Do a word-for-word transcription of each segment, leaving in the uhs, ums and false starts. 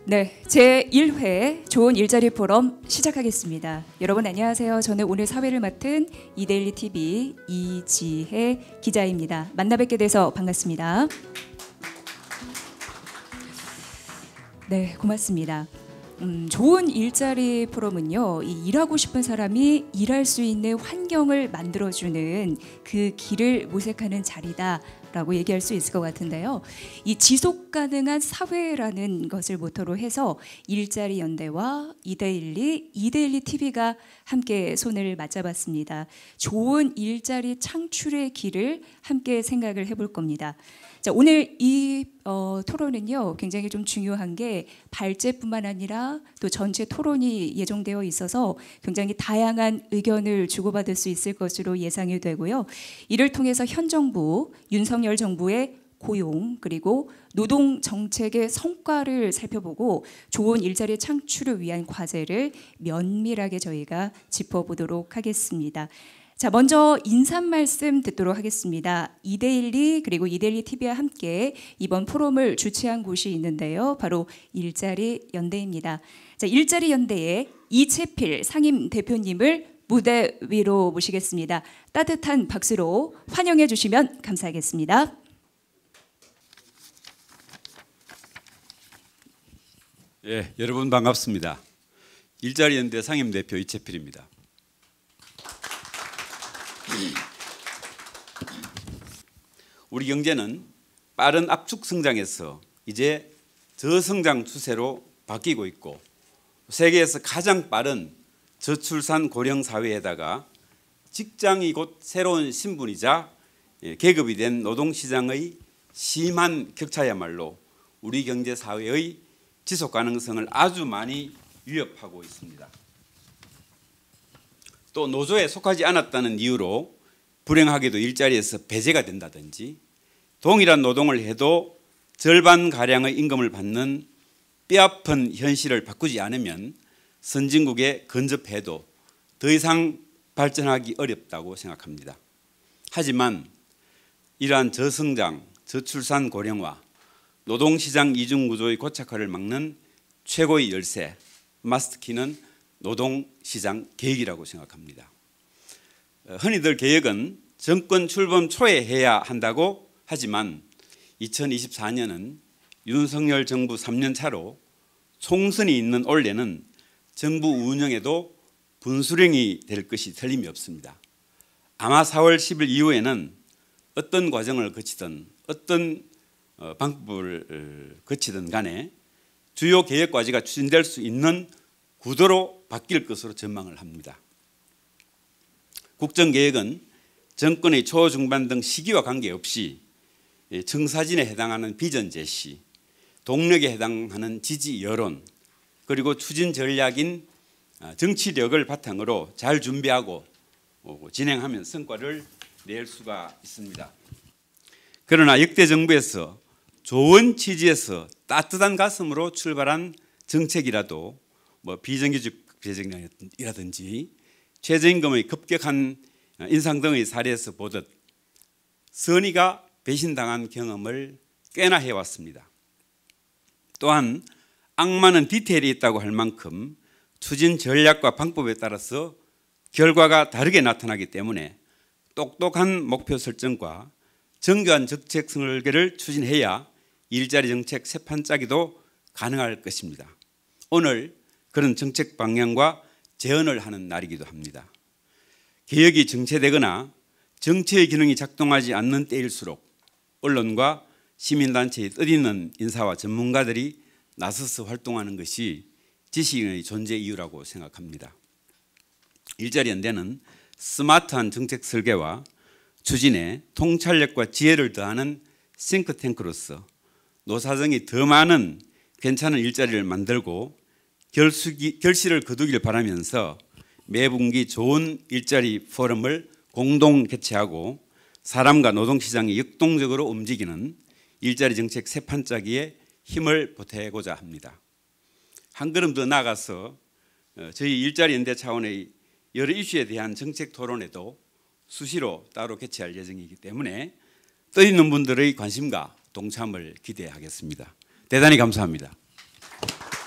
네, 제일 회 좋은 일자리 포럼 시작하겠습니다. 여러분 안녕하세요. 저는 오늘 사회를 맡은 이데일리 티비 이지혜 기자입니다. 만나 뵙게 돼서 반갑습니다. 네, 고맙습니다. 음, 좋은 일자리 포럼은요, 이 일하고 싶은 사람이 일할 수 있는 환경을 만들어주는 그 길을 모색하는 자리다 라고 얘기할 수 있을 것 같은데요. 이 지속 가능한 사회라는 것을 모토로 해서 일자리 연대와 이데일리, 이데일리 티비가 함께 손을 맞잡았습니다. 좋은 일자리 창출의 길을 함께 생각을 해볼 겁니다. 자, 오늘 이 어, 토론은요, 굉장히 좀 중요한 게 발제뿐만 아니라 또 전체 토론이 예정되어 있어서 굉장히 다양한 의견을 주고받을 수 있을 것으로 예상이 되고요. 이를 통해서 현 정부, 윤석열 정부의 고용 그리고 노동 정책의 성과를 살펴보고 좋은 일자리 창출을 위한 과제를 면밀하게 저희가 짚어보도록 하겠습니다. 자, 먼저 인사 말씀 듣도록 하겠습니다. 이데일리 그리고 이데일리 티비와 함께 이번 포럼을 주최한 곳이 있는데요. 바로 일자리 연대입니다. 자, 일자리 연대의 이채필 상임 대표님을 무대 위로 모시겠습니다. 따뜻한 박수로 환영해 주시면 감사하겠습니다. 예, 여러분 반갑습니다. 일자리 연대 상임 대표 이채필입니다. 우리 경제는 빠른 압축 성장에서 이제 저성장 추세로 바뀌고 있고 세계에서 가장 빠른 저출산 고령 사회에다가 직장이 곧 새로운 신분이자 계급이 된 노동시장의 심한 격차야말로 우리 경제 사회의 지속 가능성을 아주 많이 위협하고 있습니다. 또 노조에 속하지 않았다는 이유로 불행하게도 일자리에서 배제가 된다든지 동일한 노동을 해도 절반가량의 임금을 받는 뼈아픈 현실을 바꾸지 않으면 선진국에 근접해도 더 이상 발전하기 어렵다고 생각합니다. 하지만 이러한 저성장, 저출산 고령화, 노동시장 이중구조의 고착화를 막는 최고의 열쇠, 마스터키는 노동시장 개혁이라고 생각합니다. 흔히들 개혁은 정권 출범 초에 해야 한다고 하지만 이천이십사 년은 윤석열 정부 삼 년 차로 총선이 있는 올해는 정부 운영에도 분수령이 될 것이 틀림이 없습니다. 아마 사월 십일 이후에는 어떤 과정을 거치든 어떤 방법을 거치든 간에 주요 개혁 과제가 추진될 수 있는 구도로 바뀔 것으로 전망을 합니다. 국정개혁은 정권의 초중반 등 시기와 관계없이 청사진에 해당하는 비전 제시, 동력에 해당하는 지지 여론, 그리고 추진 전략인 정치력을 바탕으로 잘 준비하고 진행하면 성과를 낼 수가 있습니다. 그러나 역대 정부에서 좋은 취지에서 따뜻한 가슴으로 출발한 정책이라도 뭐 비정규직 재정이라든지 최저임금의 급격한 인상 등의 사례에서 보듯 선의가 배신당한 경험을 꽤나 해왔습니다. 또한 악마는 디테일이 있다고 할 만큼 추진 전략과 방법에 따라서 결과가 다르게 나타나기 때문에 똑똑한 목표 설정과 정교한 정책 설계를 추진해야 일자리 정책 새 판 짜기도 가능할 것입니다. 오늘 그런 정책 방향과 제언을 하는 날이기도 합니다. 개혁이 정체되거나 정치의 기능이 작동하지 않는 때일수록 언론과 시민단체의 뜻있는 인사와 전문가들이 나서서 활동하는 것이 지식인의 존재 이유라고 생각합니다. 일자리연대는 스마트한 정책 설계와 추진에 통찰력과 지혜를 더하는 싱크탱크로서 노사정이 더 많은 괜찮은 일자리를 만들고 결수기, 결실을 거두길 바라면서 매분기 좋은 일자리 포럼을 공동 개최하고 사람과 노동시장이 역동적으로 움직이는 일자리 정책 새 판 짜기에 힘을 보태고자 합니다. 한 걸음 더 나아가서 저희 일자리 연대 차원의 여러 이슈에 대한 정책 토론에도 수시로 따로 개최할 예정이기 때문에 뜻있는 분들의 관심과 동참을 기대하겠습니다. 대단히 감사합니다.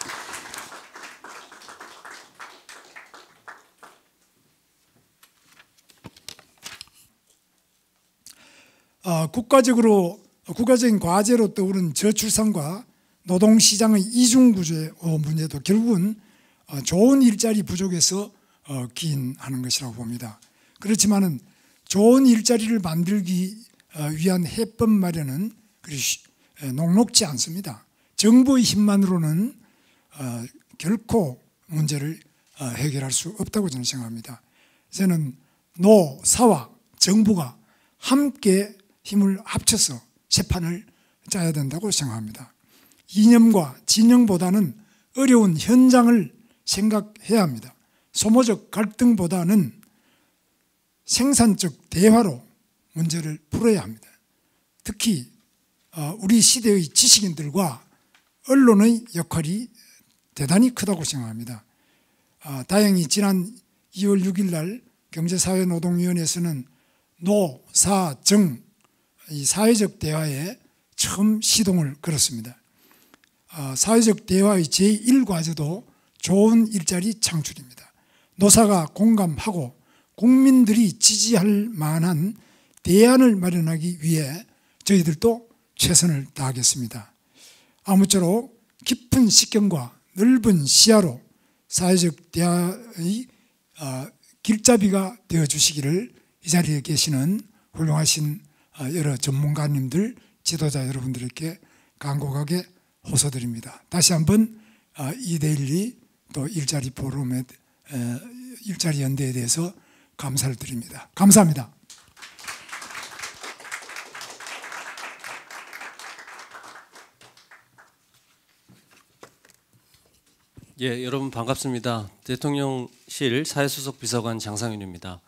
어, 국가적으로 국가적인 과제로 떠오른 저출산과 노동시장의 이중구조의 문제도 결국은 어, 좋은 일자리 부족에서 어, 기인하는 것이라고 봅니다. 그렇지만은 좋은 일자리를 만들기 어, 위한 해법 마련은 그리 쉬, 에, 녹록지 않습니다. 정부의 힘만으로는 어, 결코 문제를 어, 해결할 수 없다고 저는 생각합니다. 저는 노, 사와 정부가 함께 힘을 합쳐서 새 판을 짜야 된다고 생각합니다. 이념과 진영보다는 어려운 현장을 생각해야 합니다. 소모적 갈등보다는 생산적 대화로 문제를 풀어야 합니다. 특히 우리 시대의 지식인들과 언론의 역할이 대단히 크다고 생각합니다. 다행히 지난 이월 육일 날 경제사회노동위원회에서는 노, 사, 정 이 사회적 대화에 처음 시동을 걸었습니다. 사회적 대화의 제일 과제도 좋은 일자리 창출입니다. 노사가 공감하고 국민들이 지지할 만한 대안을 마련하기 위해 저희들도 최선을 다하겠습니다. 아무쪼록 깊은 식견과 넓은 시야로 사회적 대화의 길잡이가 되어주시기를 이 자리에 계시는 훌륭하신 여러 전문가님들, 지도자 여러분들에게 간곡하게 호소드립니다. 다시 한번 이데일리 또 일자리 포럼의 일자리 연대에 대해서 감사를 드립니다. 감사합니다. 예, 여러분 반갑습니다. 대통령실 사회수석 비서관 장상윤입니다.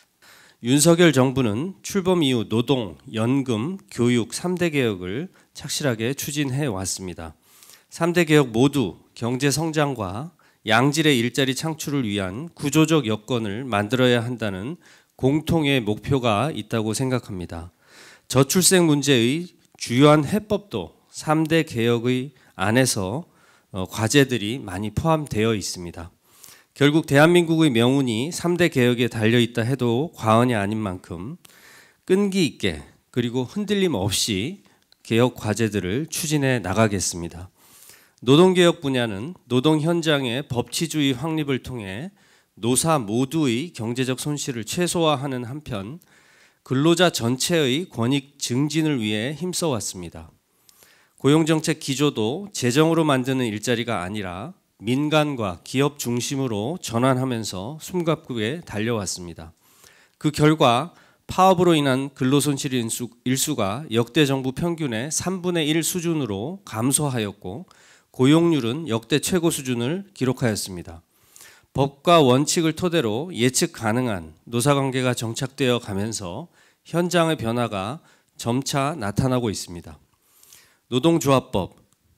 윤석열 정부는 출범 이후 노동, 연금, 교육 삼 대 개혁을 착실하게 추진해 왔습니다. 삼 대 개혁 모두 경제 성장과 양질의 일자리 창출을 위한 구조적 여건을 만들어야 한다는 공통의 목표가 있다고 생각합니다. 저출생 문제의 주요한 해법도 삼 대 개혁의 안에서 과제들이 많이 포함되어 있습니다. 결국 대한민국의 명운이 삼 대 개혁에 달려있다 해도 과언이 아닌 만큼 끈기 있게 그리고 흔들림 없이 개혁 과제들을 추진해 나가겠습니다. 노동개혁 분야는 노동 현장의 법치주의 확립을 통해 노사 모두의 경제적 손실을 최소화하는 한편 근로자 전체의 권익 증진을 위해 힘써왔습니다. 고용정책 기조도 재정으로 만드는 일자리가 아니라 민간과 기업 중심으로 전환하면서 숨가쁘게 달려왔습니다. 그 결과 파업으로 인한 근로손실 일수, 일수가 역대 정부 평균의 삼분의 일 수준으로 감소하였고 고용률은 역대 최고 수준을 기록하였습니다. 법과 원칙을 토대로 예측 가능한 노사관계가 정착되어 가면서 현장의 변화가 점차 나타나고 있습니다. 노동조합법,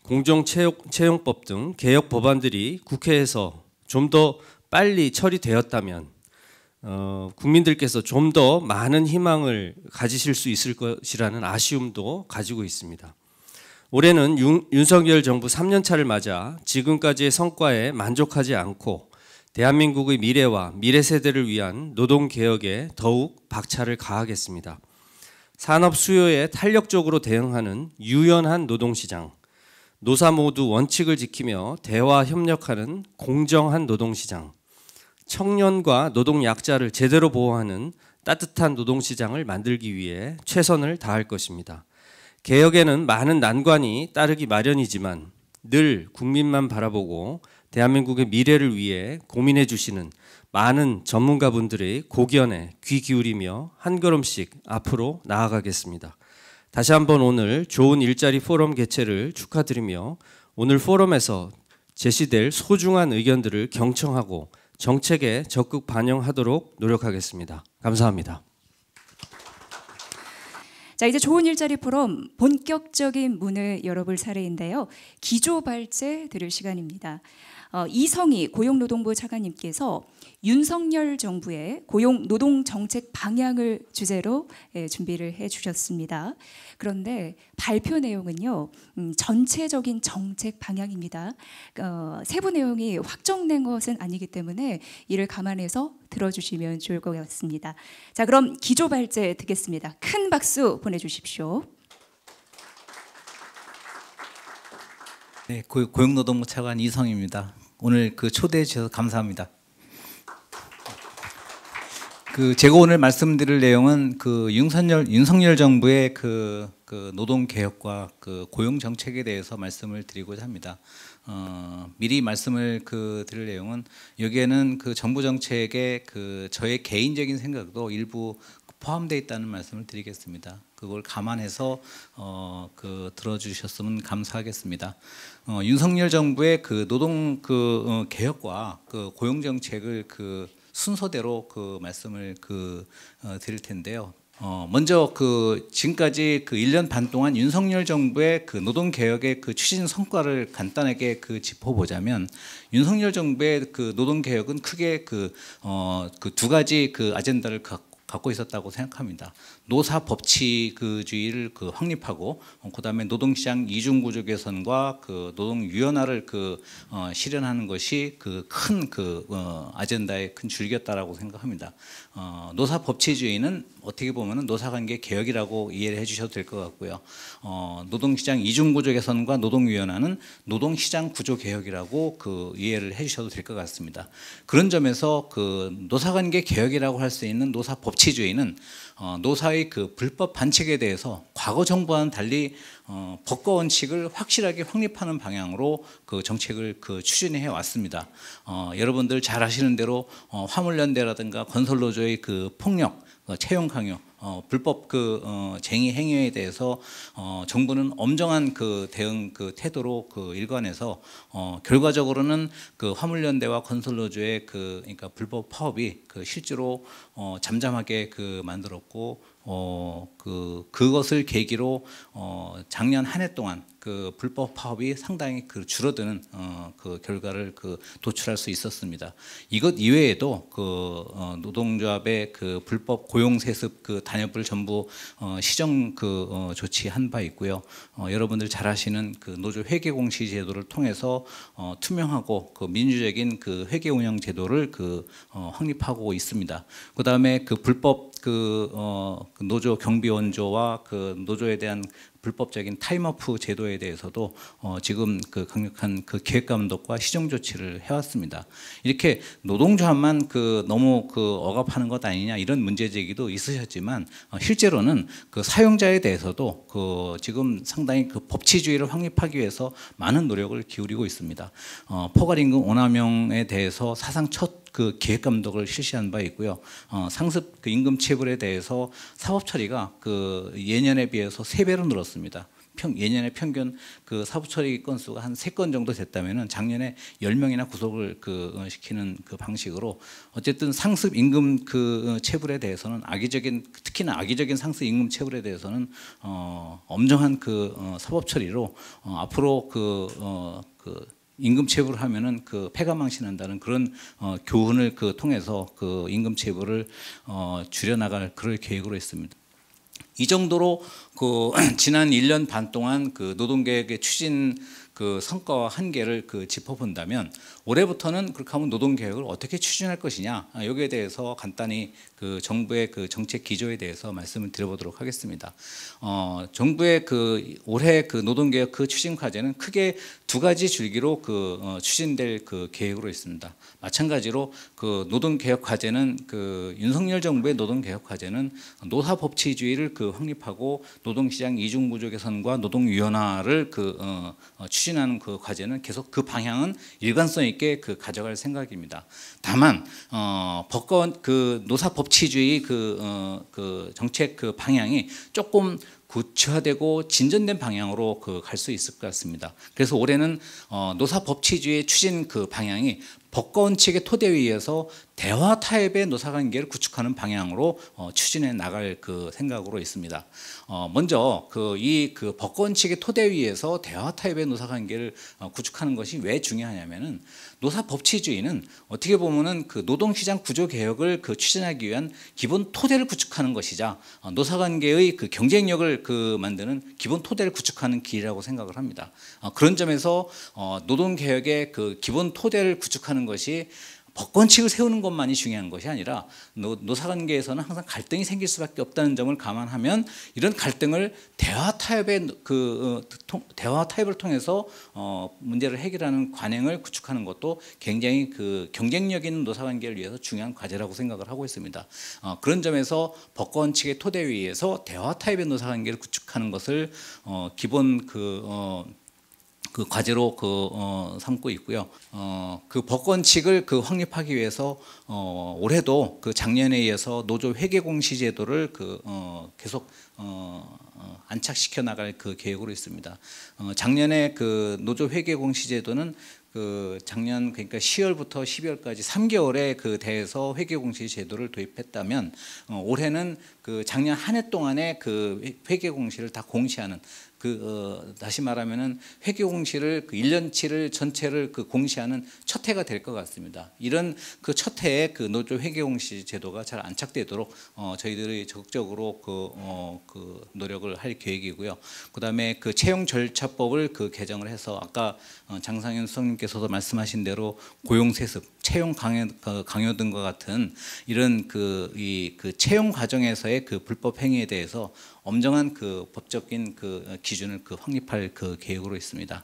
공정채용법 등 개혁 법안들이 국회에서 좀 더 빨리 처리되었다면 어, 국민들께서 좀 더 많은 희망을 가지실 수 있을 것이라는 아쉬움도 가지고 있습니다. 올해는 윤, 윤석열 정부 삼 년 차를 맞아 지금까지의 성과에 만족하지 않고 대한민국의 미래와 미래 세대를 위한 노동개혁에 더욱 박차를 가하겠습니다. 산업 수요에 탄력적으로 대응하는 유연한 노동시장, 노사 모두 원칙을 지키며 대화 협력하는 공정한 노동시장, 청년과 노동약자를 제대로 보호하는 따뜻한 노동시장을 만들기 위해 최선을 다할 것입니다. 개혁에는 많은 난관이 따르기 마련이지만 늘 국민만 바라보고 대한민국의 미래를 위해 고민해 주시는 많은 전문가분들의 고견에 귀 기울이며 한 걸음씩 앞으로 나아가겠습니다. 다시 한번 오늘 좋은 일자리 포럼 개최를 축하드리며 오늘 포럼에서 제시될 소중한 의견들을 경청하고 정책에 적극 반영하도록 노력하겠습니다. 감사합니다. 자, 이제 좋은 일자리 포럼 본격적인 문을 열어볼 차례인데요. 기조 발제 들을 시간입니다. 어, 이성희 고용노동부 차관님께서 윤석열 정부의 고용 노동 정책 방향을 주제로 예, 준비를 해주셨습니다. 그런데 발표 내용은요, 음, 전체적인 정책 방향입니다. 어, 세부 내용이 확정된 것은 아니기 때문에 이를 감안해서 들어주시면 좋을 것 같습니다. 자, 그럼 기조 발제 듣겠습니다. 큰 박수 보내주십시오. 네, 고, 고용노동부 차관 이성입니다. 오늘 그 초대해 주셔서 감사합니다. 그 제가 오늘 말씀드릴 내용은 그 윤석열 윤석열 정부의 그, 그 노동 개혁과 그 고용 정책에 대해서 말씀을 드리고자 합니다. 어, 미리 말씀을 그 드릴 내용은 여기에는 그 정부 정책에 그 저의 개인적인 생각도 일부 포함되어 있다는 말씀을 드리겠습니다. 그걸 감안해서 어, 그 들어주셨으면 감사하겠습니다. 어, 윤석열 정부의 그 노동 그 어, 개혁과 그 고용 정책을 그 순서대로 그 말씀을 그 어, 드릴 텐데요. 어, 먼저 그 지금까지 그 일 년 반 동안 윤석열 정부의 그 노동 개혁의 그 추진 성과를 간단하게 그 짚어보자면 윤석열 정부의 그 노동 개혁은 크게 그 어, 그 두 가지 그 아젠다를 갖고 갖고 있었다고 생각합니다. 노사 법치주의를 그 확립하고, 어, 그다음에 노동시장 이중구조 개선과 그 노동 유연화를 그 어, 실현하는 것이 그 큰 그 어, 아젠다의 큰 줄기였다라고 생각합니다. 어, 노사 법치주의는 어떻게 보면은 노사관계 개혁이라고 이해를 해주셔도 될 것 같고요. 어, 노동시장 이중구조 개선과 노동 유연화는 노동시장 구조 개혁이라고 그 이해를 해주셔도 될 것 같습니다. 그런 점에서 그 노사관계 개혁이라고 할 수 있는 노사 법 법치주의는 어, 노사의 그 불법 반칙에 대해서 과거 정부와는 달리 어, 법과 원칙을 확실하게 확립하는 방향으로 그 정책을 그 추진해 왔습니다. 어, 여러분들 잘 아시는 대로 어, 화물연대라든가 건설노조의 그 폭력, 어, 채용 강요, 어, 불법 그 어, 쟁의 행위에 대해서 어, 정부는 엄정한 그 대응 그 태도로 그 일관해서 어, 결과적으로는 그 화물연대와 건설노조의 그 그러니까 불법 파업이 그 실제로 어, 잠잠하게 그 만들었고 어, 그 그것을 계기로 어, 작년 한 해 동안 그 불법 파업이 상당히 그 줄어드는 어, 그 결과를 그 도출할 수 있었습니다. 이것 이외에도 그 어, 노동조합의 그 불법 고용 세습 그 단협을 전부 어, 시정 그 어, 조치한 바 있고요. 어, 여러분들 잘 아시는 그 노조 회계 공시 제도를 통해서 어, 투명하고 그 민주적인 그 회계 운영 제도를 그 어, 확립하고 있습니다. 그 다음에 그 불법 그, 어, 그 노조 경비 원조와 그 노조에 대한 불법적인 타임오프 제도에 대해서도 어, 지금 그 강력한 그 계획 감독과 시정 조치를 해왔습니다. 이렇게 노동조합만 그 너무 그 억압하는 것 아니냐 이런 문제 제기도 있으셨지만 어, 실제로는 그 사용자에 대해서도 그 지금 상당히 그 법치주의를 확립하기 위해서 많은 노력을 기울이고 있습니다. 어, 포괄임금 오남용에 대해서 사상 첫 그 계획 감독을 실시한 바 있고요. 어, 상습 그 임금 체불에 대해서 사법 처리가 그 예년에 비해서 세 배로 늘었습니다. 평, 예년에 평균 그 사법 처리 건수가 한 세 건 정도 됐다면은 작년에 열 명이나 구속을 그 어, 시키는 그 방식으로 어쨌든 상습 임금 그 어, 체불에 대해서는 악의적인 특히나 악의적인 상습 임금 체불에 대해서는 어, 엄정한 그 어, 사법 처리로 어, 앞으로 그 어, 그 임금 체불을 하면은 그 폐가망신한다는 그런 어, 교훈을 그 통해서 그 임금 체불을 어, 줄여나갈 그럴 계획으로 있습니다. 이 정도로 그 지난 일 년 반 동안 그 노동개혁의 추진 그 성과와 한계를 그 짚어본다면 올해부터는 그렇게 하면 노동개혁을 어떻게 추진할 것이냐 여기에 대해서 간단히 그 정부의 그 정책 기조에 대해서 말씀을 드려보도록 하겠습니다. 어, 정부의 그 올해 그 노동개혁 그 추진 과제는 크게 두 가지 줄기로 그 어, 추진될 그 계획으로 있습니다. 마찬가지로 그 노동개혁 과제는 그 윤석열 정부의 노동개혁 과제는 노사법치주의를 그 확립하고 노동시장 이중구조 개선과 노동유연화를 그 어, 어, 추진하는 그 과제는 계속 그 방향은 일관성 있게 그 가져갈 생각입니다. 다만 어, 법권 그 노사법치주의 그, 어, 그 정책 그 방향이 조금 구체화되고 진전된 방향으로 그 갈 수 있을 것 같습니다. 그래서 올해는 어, 노사법치주의 추진 그 방향이 법과 원칙의 토대 위에서 대화 타입의 노사관계를 구축하는 방향으로 어, 추진해 나갈 그 생각으로 있습니다. 어, 먼저 그 이 그 법과 원칙의 토대 위에서 대화 타입의 노사관계를 어, 구축하는 것이 왜 중요하냐면은 노사법치주의는 어떻게 보면은 그 노동시장 구조 개혁을 그 추진하기 위한 기본 토대를 구축하는 것이자 어, 노사관계의 그 경쟁력을 그 만드는 기본 토대를 구축하는 길이라고 생각을 합니다. 어, 그런 점에서 어, 노동개혁의 그 기본 토대를 구축하는 것이 법권칙을 세우는 것만이 중요한 것이 아니라 노, 노사관계에서는 항상 갈등이 생길 수밖에 없다는 점을 감안하면 이런 갈등을 대화 타협의 그 어, 통, 대화 타협을 통해서 어, 문제를 해결하는 관행을 구축하는 것도 굉장히 그 경쟁력 있는 노사관계를 위해서 중요한 과제라고 생각을 하고 있습니다. 어, 그런 점에서 법권칙의 토대 위에서 대화 타협의 노사관계를 구축하는 것을 어, 기본 그 어, 그 과제로 그 어, 삼고 있고요. 어, 그 법권칙을 그 확립하기 위해서 어, 올해도 그 작년에 이어서 노조 회계 공시 제도를 그 어, 계속 어, 어, 안착시켜 나갈 그 계획으로 있습니다. 어, 작년에 그 노조 회계 공시 제도는 그 작년 그러니까 시월부터 십이월까지 삼 개월에 그 대해서 회계 공시 제도를 도입했다면 어, 올해는 그 작년 한 해 동안에 그 회계 공시를 다 공시하는 그 어, 다시 말하면은 회계 공시를 그 일 년치를 전체를 그 공시하는 첫 해가 될 것 같습니다. 이런 그 첫 해에 그 노조 회계 공시 제도가 잘 안착되도록 어, 저희들이 적극적으로 그, 어, 그 노력을 할 계획이고요. 그다음에 그 채용 절차법을 그 개정을 해서 아까 어, 장상현 수석님께서도 말씀하신 대로 고용 세습, 채용 강요, 강요 등과 같은 이런 그 이 그 채용 과정에서의 그 불법 행위에 대해서 엄정한 그 법적인 그 기준을 그 확립할 그 계획으로 있습니다.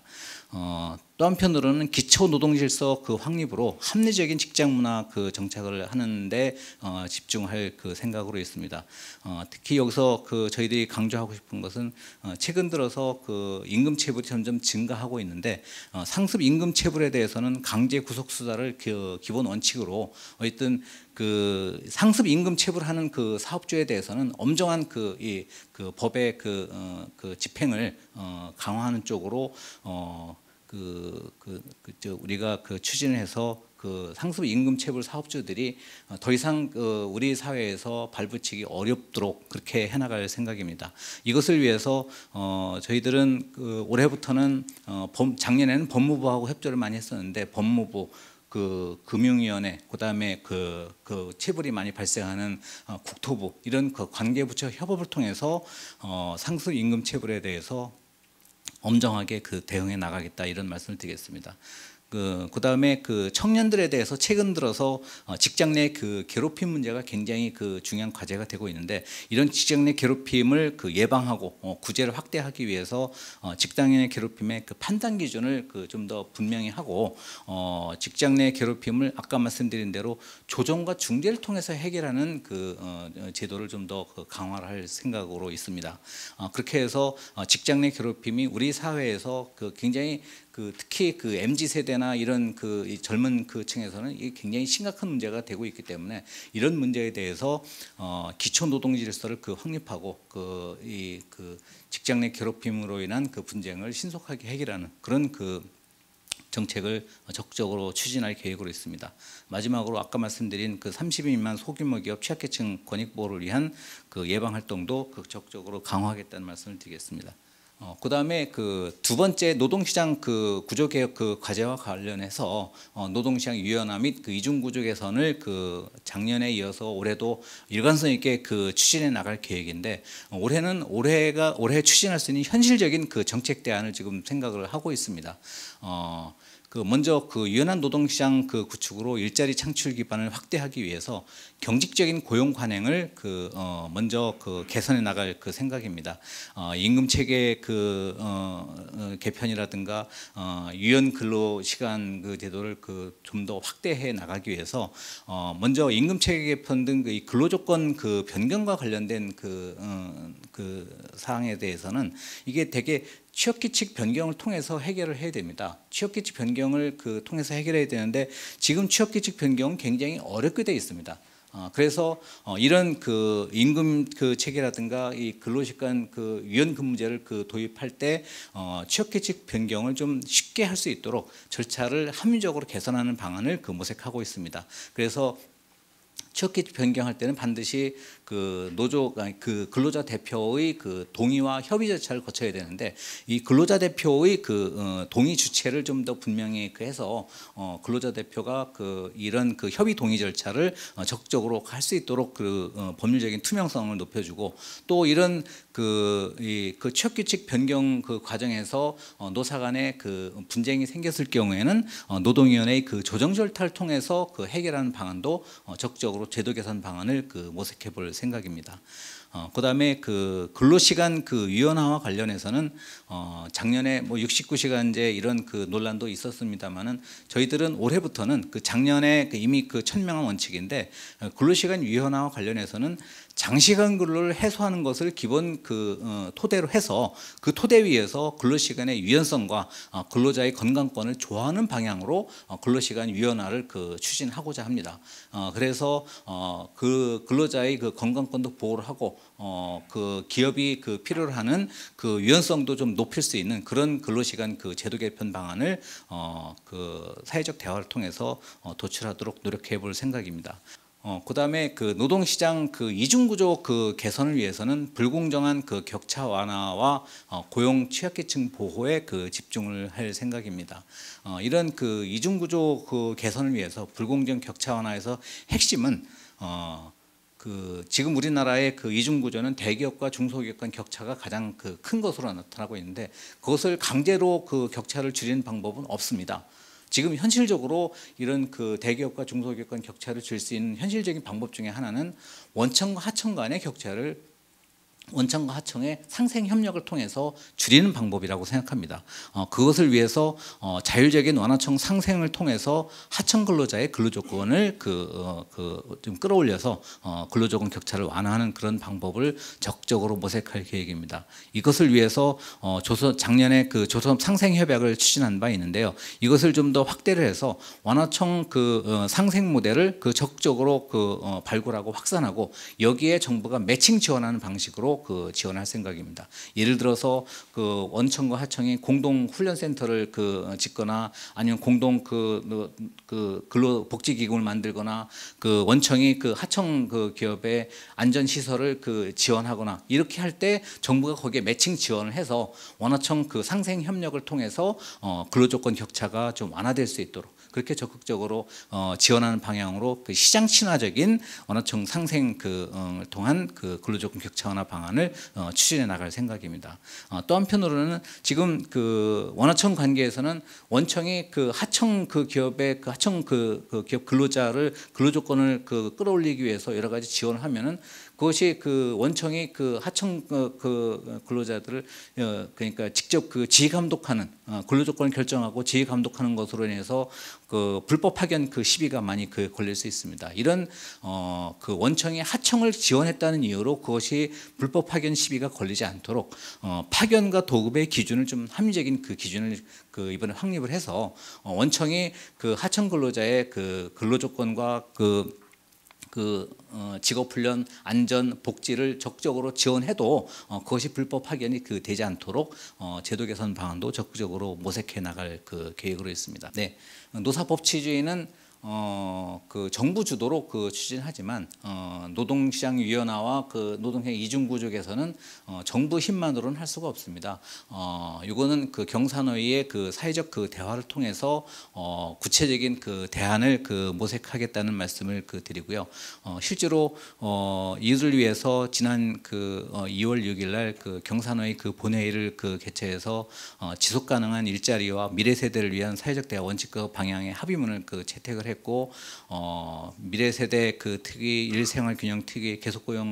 어, 또 한편으로는 기초 노동 질서 그 확립으로 합리적인 직장 문화 그 정착을 하는데 어, 집중할 그 생각으로 있습니다. 어, 특히 여기서 그 저희들이 강조하고 싶은 것은 어, 최근 들어서 그 임금 체불이 점점 증가하고 있는데 어, 상습 임금 체불에 대해서는 강제 구속 수사를 그 기본 원칙으로 어쨌든 그 상습 임금 체불하는 그 사업주에 대해서는 엄정한 그 이 그 법의 그, 어, 그 집행을 어, 강화하는 쪽으로 어, 그, 그, 그, 저, 우리가 그 추진을 해서 그 상습 임금 체불 사업주들이 더 이상 그 우리 사회에서 발붙이기 어렵도록 그렇게 해나갈 생각입니다. 이것을 위해서 어, 저희들은 그 올해부터는 어, 범, 작년에는 법무부하고 협조를 많이 했었는데 법무부 그 금융위원회, 그다음에 그, 그 체불이 많이 발생하는 어, 국토부 이런 그 관계부처 협업을 통해서 어, 상습 임금 체불에 대해서 엄정하게 그 대응해 나가겠다 이런 말씀을 드리겠습니다. 그 그다음에 그 청년들에 대해서 최근 들어서 직장 내 그 괴롭힘 문제가 굉장히 그 중요한 과제가 되고 있는데 이런 직장 내 괴롭힘을 그 예방하고 어, 구제를 확대하기 위해서 어, 직장 내 괴롭힘의 그 판단 기준을 그 좀 더 분명히 하고 어, 직장 내 괴롭힘을 아까 말씀드린 대로 조정과 중재를 통해서 해결하는 그 어, 제도를 좀 더 그 강화를 할 생각으로 있습니다. 어, 그렇게 해서 어, 직장 내 괴롭힘이 우리 사회에서 그 굉장히 그 특히 그 엠지 세대나 이런 그 젊은 그 층에서는 이게 굉장히 심각한 문제가 되고 있기 때문에 이런 문제에 대해서 어 기초 노동 질서를 그 확립하고 그 이 그 직장 내 괴롭힘으로 인한 그 분쟁을 신속하게 해결하는 그런 그 정책을 적극적으로 추진할 계획으로 있습니다. 마지막으로 아까 말씀드린 그 삼십 인 미만 소규모 기업 취약계층 권익 보호를 위한 그 예방 활동도 적극적으로 강화하겠다는 말씀을 드리겠습니다. 어, 그다음에 그 두 번째 노동시장 그 구조개혁 그 과제와 관련해서 어, 노동시장 유연화 및 그 이중 구조 개선을 그 작년에 이어서 올해도 일관성 있게 그 추진해 나갈 계획인데 어, 올해는 올해가 올해 추진할 수 있는 현실적인 그 정책 대안을 지금 생각을 하고 있습니다. 어, 그 먼저 그 유연한 노동시장 그 구축으로 일자리 창출 기반을 확대하기 위해서 경직적인 고용 관행을 그 어 먼저 그 개선해 나갈 그 생각입니다. 어 임금 체계 그 어 어 개편이라든가 어 유연 근로 시간 그 제도를 그 좀 더 확대해 나가기 위해서 어 먼저 임금 체계 개편 등 그 근로 조건 그 변경과 관련된 그 어 그 사항에 대해서는 이게 되게 취업규칙 변경을 통해서 해결을 해야 됩니다. 취업규칙 변경을 그 통해서 해결해야 되는데 지금 취업규칙 변경은 굉장히 어렵게 되어 있습니다. 어, 그래서 어, 이런 그 임금 그 체계라든가 이 근로시간 그 유연근무제를 그 도입할 때 어, 취업규칙 변경을 좀 쉽게 할 수 있도록 절차를 합리적으로 개선하는 방안을 그 모색하고 있습니다. 그래서 취업규칙 변경할 때는 반드시 그 노조 아니 그 근로자 대표의 그 동의와 협의 절차를 거쳐야 되는데 이 근로자 대표의 그 어, 동의 주체를 좀 더 분명히 그 해서 어, 근로자 대표가 그 이런 그 협의 동의 절차를 어, 적극적으로 할 수 있도록 그 어, 법률적인 투명성을 높여주고 또 이런 그 이 그 취업규칙 변경 그 과정에서 어, 노사 간에 그 분쟁이 생겼을 경우에는 어, 노동위원회의 그 조정 절차를 통해서 그 해결하는 방안도 어, 적극적으로 제도 개선 방안을 그 모색해 볼 생각입니다. 어, 그다음에 그 근로시간 그 유연화와 관련해서는 어, 작년에 뭐 육십구 시간제 이런 그 논란도 있었습니다만은 저희들은 올해부터는 그 작년에 그 이미 그 천명한 원칙인데 어, 근로시간 유연화와 관련해서는 장시간 근로를 해소하는 것을 기본 그 어, 토대로 해서 그 토대 위에서 근로시간의 유연성과 어, 근로자의 건강권을 조화하는 방향으로 어, 근로시간 유연화를 그 추진하고자 합니다. 어, 그래서 어, 그 근로자의 그 건강권도 보호를 하고 어, 그 기업이 그 필요로 하는 그 유연성도 좀 높일 수 있는 그런 근로시간 그 제도 개편 방안을 어, 그 사회적 대화를 통해서 어, 도출하도록 노력해 볼 생각입니다. 어, 그다음에 그 노동시장 그 이중구조 그 개선을 위해서는 불공정한 그 격차 완화와 어, 고용 취약계층 보호에 그 집중을 할 생각입니다. 어, 이런 그 이중구조 그 개선을 위해서 불공정 격차 완화에서 핵심은 어, 그 지금 우리나라의 그 이중구조는 대기업과 중소기업 간 격차가 가장 그 큰 것으로 나타나고 있는데 그것을 강제로 그 격차를 줄이는 방법은 없습니다. 지금 현실적으로 이런 그 대기업과 중소기업 간 격차를 줄 수 있는 현실적인 방법 중에 하나는 원청과 하청 간의 격차를 원청과 하청의 상생 협력을 통해서 줄이는 방법이라고 생각합니다. 어, 그것을 위해서 어, 자율적인 원하청 상생을 통해서 하청 근로자의 근로조건을 그, 어, 그 좀 끌어올려서 어, 근로조건 격차를 완화하는 그런 방법을 적극적으로 모색할 계획입니다. 이것을 위해서 어, 조선 작년에 그 조선 상생 협약을 추진한 바 있는데요. 이것을 좀 더 확대를 해서 원하청 그 어, 상생 모델을 그 적극적으로 그 어, 발굴하고 확산하고 여기에 정부가 매칭 지원하는 방식으로 그 지원할 생각입니다. 예를 들어서 그 원청과 하청이 공동 훈련센터를 그 짓거나 아니면 공동 그, 그 근로복지기금을 만들거나 그 원청이 그 하청 그 기업의 안전 시설을 그 지원하거나 이렇게 할 때 정부가 거기에 매칭 지원을 해서 원하청 그 상생 협력을 통해서 어, 근로조건 격차가 좀 완화될 수 있도록 그렇게 적극적으로 어, 지원하는 방향으로 그 시장 친화적인 원하청 상생 그 어, 통한 그 근로조건 격차 완화 방안을 어, 추진해 나갈 생각입니다. 어, 또 한편으로는 지금 그 원하청 관계에서는 원청이 그 하청 그 기업의 그 하청 그, 그 기업 근로자를 근로조건을 그 끌어올리기 위해서 여러 가지 지원을 하면은 그것이 그 원청이 그 하청 그, 그 근로자들을 어, 그러니까 직접 그 지휘 감독하는 어, 근로조건을 결정하고 지휘 감독하는 것으로 인해서 그 불법 파견 그 시비가 많이 그 걸릴 수 있습니다. 이런 어, 그 원청이 하청을 지원했다는 이유로 그것이 불법 파견 시비가 걸리지 않도록 어, 파견과 도급의 기준을 좀 합리적인 그 기준을 그 이번에 확립을 해서 어, 원청이 그 하청 근로자의 그 근로조건과 그 그 어, 직업훈련, 안전, 복지를 적극적으로 지원해도 어, 그것이 불법 파견이 그 되지 않도록 어, 제도 개선 방안도 적극적으로 모색해 나갈 그 계획으로 있습니다. 네, 노사법치주의는 어, 그 정부 주도로 그 추진하지만 어, 노동시장 유연화와 그 노동형 이중구조 개선은 어, 정부 힘만으로는 할 수가 없습니다. 어, 이거는 그 경산회의의 그 사회적 그 대화를 통해서 어, 구체적인 그 대안을 그 모색하겠다는 말씀을 그 드리고요. 어, 실제로 어, 이를 위해서 지난 그 어, 이월 육일 날 그 경산회의 그 본회의를 그 개최해서 어, 지속 가능한 일자리와 미래 세대를 위한 사회적 대화 원칙과 방향의 합의문을 그 채택을 했고 어, 미래 세대 그 특위 일생활 균형 특위 계속 고용 그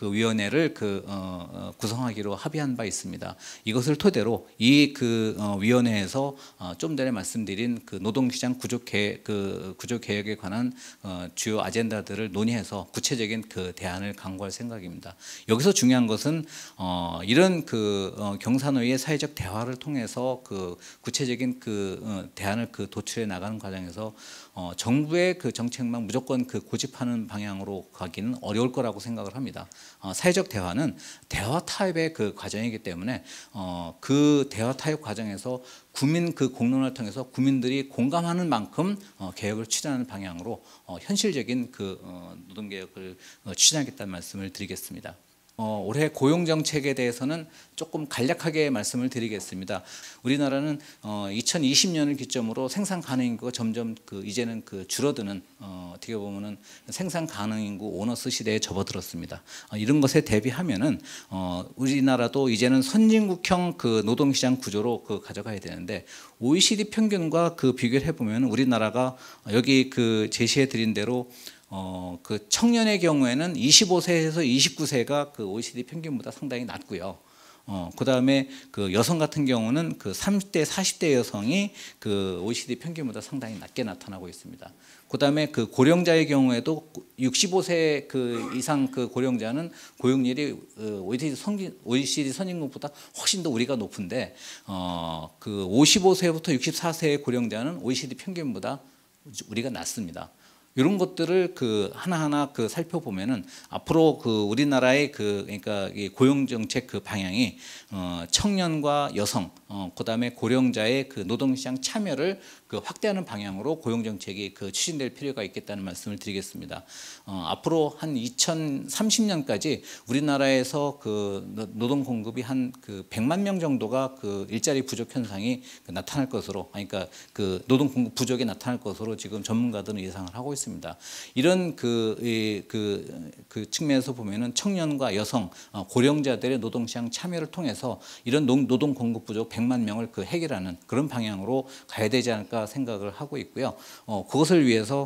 그 위원회를 그 어, 어, 구성하기로 합의한 바 있습니다. 이것을 토대로 이 그 어, 위원회에서 어, 좀 전에 말씀드린 그 노동시장 구조 개혁 그 구조 개혁에 관한 어, 주요 아젠다들을 논의해서 구체적인 그 대안을 강구할 생각입니다. 여기서 중요한 것은 어, 이런 그 어, 경사노위의 사회적 대화를 통해서 그 구체적인 그 어, 대안을 그 도출해 나가는 과정에서 어, 정부의 그 정책만 무조건 그 고집하는 방향으로 가기는 어려울 거라고 생각을 합니다. 어, 사회적 대화는 대화 타협의 그 과정이기 때문에 어, 그 대화 타협 과정에서 국민 그 공론화를 통해서 국민들이 공감하는 만큼 어, 개혁을 추진하는 방향으로 어, 현실적인 그 어, 노동개혁을 어, 추진하겠다는 말씀을 드리겠습니다. 어, 올해 고용 정책에 대해서는 조금 간략하게 말씀을 드리겠습니다. 우리나라는 어, 이천이십 년을 기점으로 생산 가능 인구가 점점 그 이제는 그 줄어드는 어, 어떻게 보면은 생산 가능 인구 오너스 시대에 접어들었습니다. 어, 이런 것에 대비하면은 어, 우리나라도 이제는 선진국형 그 노동시장 구조로 그 가져가야 되는데 오이시디 평균과 그 비교를 해보면 우리나라가 여기 그 제시해 드린 대로 어, 그 청년의 경우에는 이십오 세에서 이십구 세가 그 오이시디 평균보다 상당히 낮고요. 어, 그 다음에 그 여성 같은 경우는 그 삼십 대, 사십 대 여성이 그 오이시디 평균보다 상당히 낮게 나타나고 있습니다. 그 다음에 그 고령자의 경우에도 육십오 세 그 이상 그 고령자는 고용률이 오이시디 선진, 오이시디 선진국보다 훨씬 더 우리가 높은데, 어, 그 오십오 세부터 육십사 세의 고령자는 오이시디 평균보다 우리가 낮습니다. 이런 것들을 그 하나하나 그 살펴보면은 앞으로 그 우리나라의 그 그러니까 이 고용 정책 그 방향이 어 청년과 여성 어 그다음에 고령자의 그 노동시장 참여를 그 확대하는 방향으로 고용 정책이 그 추진될 필요가 있겠다는 말씀을 드리겠습니다. 어 앞으로 한 이천삼십 년까지 우리나라에서 그 노동 공급이 한 그 백만 명 정도가 그 일자리 부족 현상이 그 나타날 것으로, 그러니까 그 노동 공급 부족이 나타날 것으로 지금 전문가들은 예상을 하고 있습니다. 이런 그, 이, 그, 그 측면에서 보면은 청년과 여성, 고령자들의 노동시장 참여를 통해서 이런 노동 공급 부족 백만 명을 그 해결하는 그런 방향으로 가야 되지 않을까 생각을 하고 있고요. 어, 그것을 위해서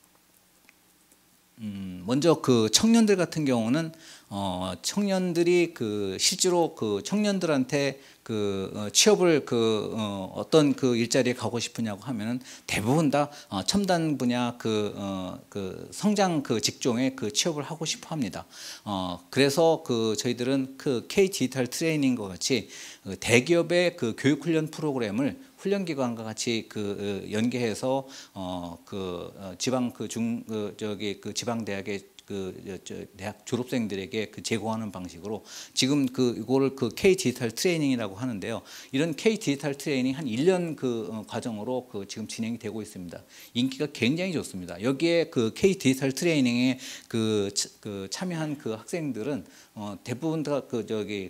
음, 먼저 그 청년들 같은 경우는 어, 청년들이 그 실제로 그 청년들한테 그 어, 취업을 그 어, 어떤 그 일자리에 가고 싶으냐고 하면은 대부분 다 어, 첨단 분야 그, 어, 그 성장 그 직종에 그 취업을 하고 싶어 합니다. 어, 그래서 그 저희들은 그 K 디지털 트레이닝과 같이 그 대기업의 그 교육 훈련 프로그램을 훈련기관과 같이 그 연계해서 어 그 지방 그 중 그 저기 그 지방 대학의 그 저 대학 졸업생들에게 그 제공하는 방식으로 지금 그 이거를 그 K 디지털 트레이닝이라고 하는데요. 이런 K 디지털 트레이닝 한 일 년 그 과정으로 그 지금 진행이 되고 있습니다. 인기가 굉장히 좋습니다. 여기에 그 K 디지털 트레이닝에 그, 그 참여한 그 학생들은 어 대부분 다 그 저기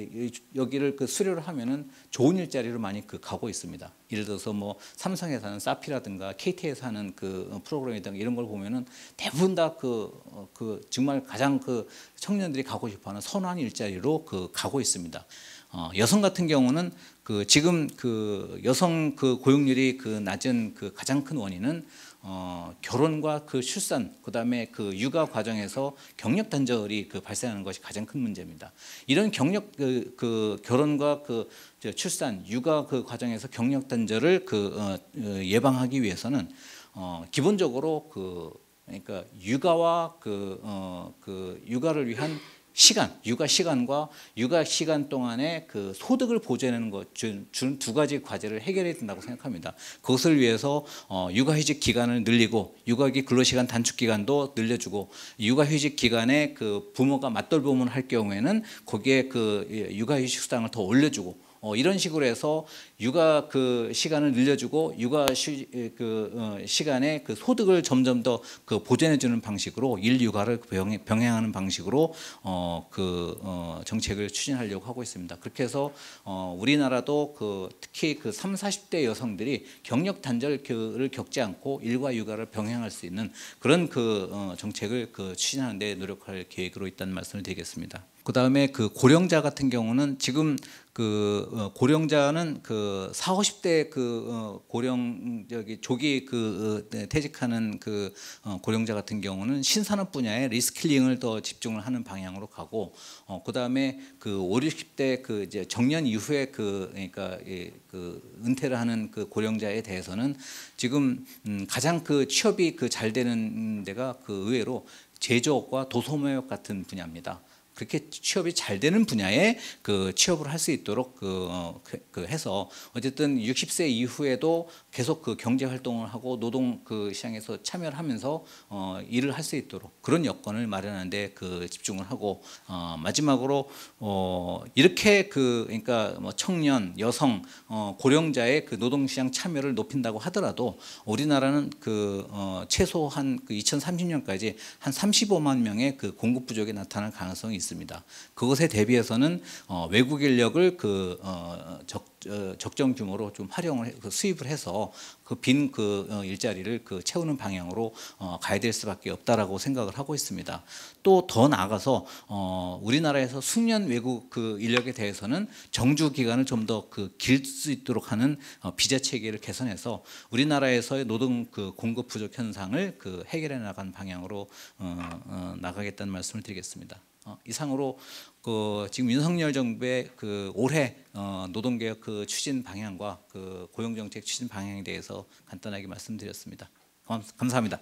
여기를 그 수료를 하면은 좋은 일자리로 많이 그 가고 있습니다. 예를 들어서 뭐 삼성에서 하는 사피라든가 케이티에서 하는 그 프로그램이든가 이런 걸 보면은 대부분 다 그 그 정말 가장 그 청년들이 가고 싶어하는 선호하는 일자리로 그 가고 있습니다. 어, 여성 같은 경우는 그 지금 그 여성 그 고용률이 그 낮은 그 가장 큰 원인은 어, 결혼과 그 출산, 그 다음에 그 육아 과정에서 경력 단절이 그 발생하는 것이 가장 큰 문제입니다. 이런 경력 그, 그 결혼과 그 출산, 육아 그 과정에서 경력 단절을 그 어, 예방하기 위해서는 어, 기본적으로 그 그러니까 육아와 그, 어, 그 육아를 위한 시간, 육아 시간과 육아 시간 동안에 그 소득을 보존하는 것 준 두 가지 과제를 해결해야 된다고 생각합니다. 그것을 위해서 어, 육아휴직 기간을 늘리고 육아기 근로시간 단축 기간도 늘려주고 육아휴직 기간에 그 부모가 맞돌봄을 할 경우에는 거기에 그 육아휴직 수당을 더 올려주고 어, 이런 식으로 해서 육아 그 시간을 늘려주고 육아 시, 그 어, 시간에 그 소득을 점점 더 그 보존해주는 방식으로 일 육아를 병행, 병행하는 방식으로 어, 그 어, 정책을 추진하려고 하고 있습니다. 그렇게 해서 어, 우리나라도 그 특히 그 삼, 사십 대 여성들이 경력 단절을 겪지 않고 일과 육아를 병행할 수 있는 그런 그 어, 정책을 그 추진하는 데 노력할 계획으로 있다는 말씀을 드리겠습니다. 그다음에 그 고령자 같은 경우는 지금 그 어, 고령자는 그 사오십 대 그 어, 고령 저기 조기 그 어, 퇴직하는 그 어, 고령자 같은 경우는 신산업 분야에 리스킬링을 더 집중을 하는 방향으로 가고, 어, 그다음에 그 오십 대 그 이제 정년 이후에 그 그러니까 예, 그 은퇴를 하는 그 고령자에 대해서는 지금 음, 가장 그 취업이 그 잘 되는 데가 그 의외로 제조업과 도소매업 같은 분야입니다. 그렇게 취업이 잘 되는 분야에 그 취업을 할 수 있도록 그, 어, 그, 그 해서 어쨌든 육십 세 이후에도 계속 그 경제 활동을 하고 노동 그 시장에서 참여를 하면서 어, 일을 할 수 있도록 그런 여건을 마련하는데 그 집중을 하고, 어, 마지막으로 어, 이렇게 그 그러니까 뭐 청년, 여성, 어, 고령자의 그 노동시장 참여를 높인다고 하더라도 우리나라는 그 어, 최소한 그 이천삼십 년까지 한 삼십오만 명의 그 공급 부족이 나타날 가능성이 있습니다. 그것에 대비해서는 어, 외국 인력을 그 어, 적, 어, 적정 규모로 좀 활용을 해, 그 수입을 해서 그 빈 그 어, 일자리를 그 채우는 방향으로 어, 가야 될 수밖에 없다라고 생각을 하고 있습니다. 또 더 나아가서 어, 우리나라에서 숙련 외국 그 인력에 대해서는 정주 기간을 좀 더 그 길 수 있도록 하는 어, 비자 체계를 개선해서 우리나라에서의 노동 그 공급 부족 현상을 그 해결해 나가는 방향으로 어, 어, 나가겠다는 말씀을 드리겠습니다. 어, 이상으로 그 지금 윤석열 정부의 그 올해 어, 노동개혁 그 추진 방향과 그 고용정책 추진 방향에 대해서 간단하게 말씀드렸습니다. 감, 감사합니다.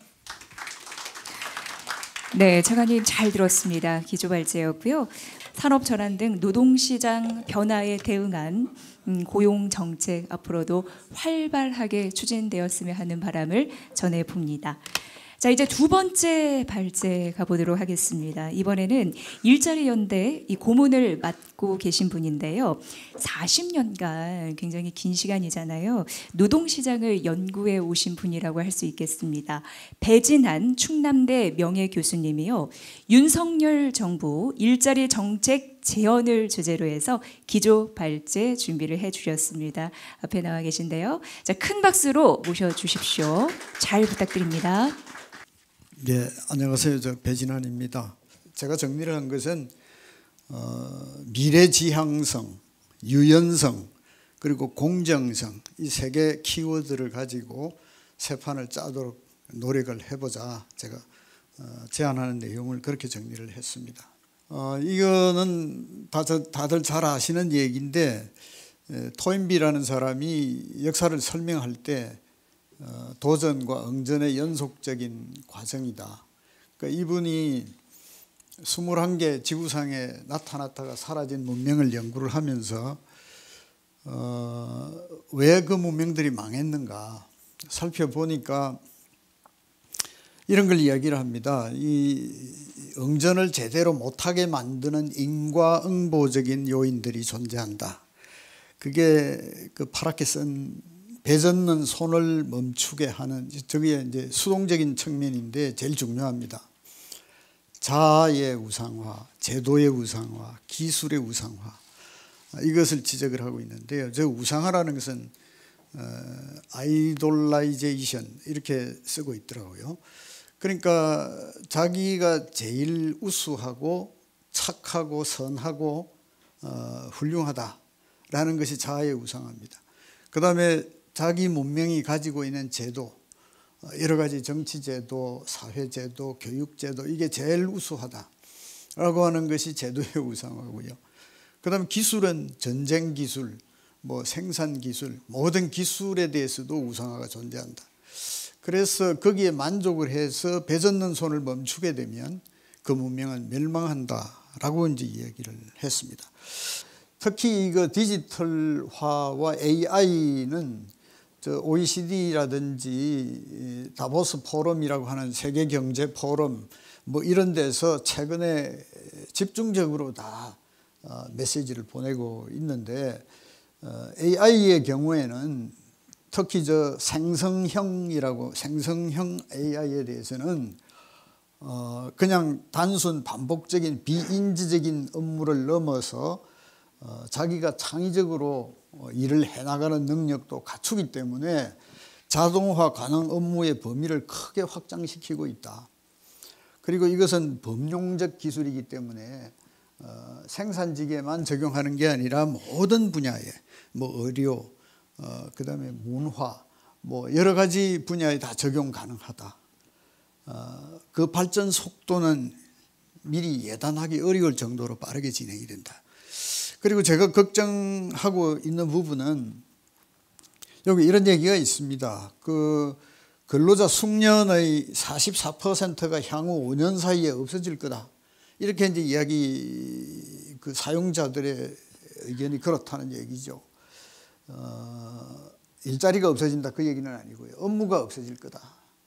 네, 차관님 잘 들었습니다. 기조발제였고요. 산업 전환 등 노동시장 변화에 대응한 음, 고용정책 앞으로도 활발하게 추진되었으면 하는 바람을 전해봅니다. 자, 이제 두 번째 발제 가보도록 하겠습니다. 이번에는 일자리 연대 이 고문을 맡고 계신 분인데요. 사십 년간 굉장히 긴 시간이잖아요. 노동시장을 연구해 오신 분이라고 할 수 있겠습니다. 배진한 충남대 명예교수님이요. 윤석열 정부 일자리 정책 재현을 주제로 해서 기조 발제 준비를 해주셨습니다. 앞에 나와 계신데요. 자, 큰 박수로 모셔주십시오. 잘 부탁드립니다. 네, 안녕하세요. 저 배진환입니다. 제가 정리를 한 것은 어, 미래지향성, 유연성, 그리고 공정성 이 세 개 키워드를 가지고 세 판을 짜도록 노력을 해보자 제가 어, 제안하는 내용을 그렇게 정리를 했습니다. 어, 이거는 다들, 다들 잘 아시는 얘기인데 에, 토인비라는 사람이 역사를 설명할 때 어, 도전과 응전의 연속적인 과정이다. 그러니까 이분이 스물한 개 지구상에 나타났다가 사라진 문명을 연구를 하면서 어, 왜 그 문명들이 망했는가 살펴보니까 이런 걸 이야기를 합니다. 이 응전을 제대로 못하게 만드는 인과응보적인 요인들이 존재한다. 그게 그 파랗게 쓴 배젓는 손을 멈추게 하는 저게 이제 수동적인 측면인데 제일 중요합니다. 자아의 우상화, 제도의 우상화, 기술의 우상화 이것을 지적을 하고 있는데요. 저 우상화라는 것은 어, 아이돌라이제이션 이렇게 쓰고 있더라고요. 그러니까 자기가 제일 우수하고 착하고 선하고 어, 훌륭하다라는 것이 자아의 우상화입니다. 그 다음에 자기 문명이 가지고 있는 제도, 여러 가지 정치제도, 사회제도, 교육제도 이게 제일 우수하다라고 하는 것이 제도의 우상화고요. 그 다음에 기술은 전쟁기술, 뭐 생산기술, 모든 기술에 대해서도 우상화가 존재한다. 그래서 거기에 만족을 해서 배젓는 손을 멈추게 되면 그 문명은 멸망한다라고 이제 이야기를 했습니다. 특히 이거 디지털화와 에이아이는 저 오이시디라든지 다보스 포럼이라고 하는 세계 경제 포럼 뭐 이런 데서 최근에 집중적으로 다 메시지를 보내고 있는데 에이아이의 경우에는 특히 저 생성형이라고 생성형 에이아이에 대해서는 어 그냥 단순 반복적인 비인지적인 업무를 넘어서 어 자기가 창의적으로 일을 해나가는 능력도 갖추기 때문에 자동화 가능 업무의 범위를 크게 확장시키고 있다. 그리고 이것은 범용적 기술이기 때문에 어, 생산직에만 적용하는 게 아니라 모든 분야에 뭐 의료, 어, 그다음에 문화, 뭐 여러 가지 분야에 다 적용 가능하다. 어, 그 발전 속도는 미리 예단하기 어려울 정도로 빠르게 진행이 된다. 그리고 제가 걱정하고 있는 부분은 여기 이런 얘기가 있습니다. 그 근로자 숙련의 사십사 퍼센트가 향후 오 년 사이에 없어질 거다. 이렇게 이제 이야기, 그 사용자들의 의견이 그렇다는 얘기죠. 어, 일자리가 없어진다 그 얘기는 아니고요. 업무가 없어질 거다.